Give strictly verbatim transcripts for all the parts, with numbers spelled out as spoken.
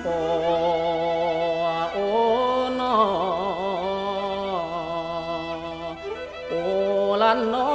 โอ้โอ้นอโอ้ลันนอ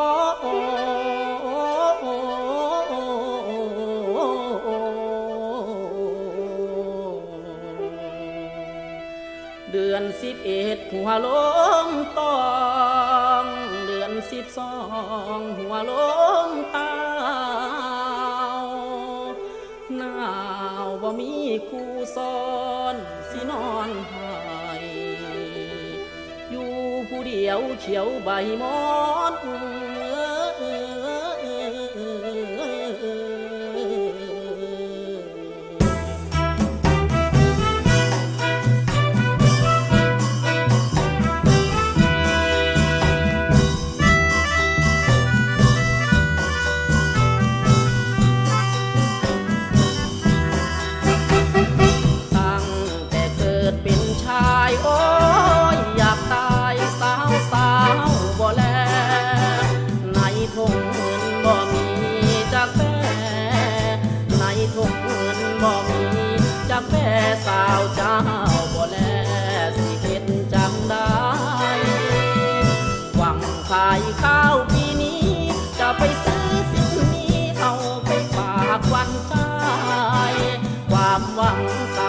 เดือนสิบเอ็ดหัวลมตองเดือนสิบสองหัวลมตาวหนาวบ่มีคู่ซ้อนสินอนหายอยู่ผู้เดียวเขียวใบมอนโอ้ยอยากตายสาวสาวบ่แลในทงเงินบ่มีจักแม่ในทงเงินบ่มีจักแม่สาวเจ้าบ่แลสิเฮ็ดจังได้หวังขายข้าวปีนี้จะไปซื้อสิ่งนี้เอาไปฝากวันใจความหวังต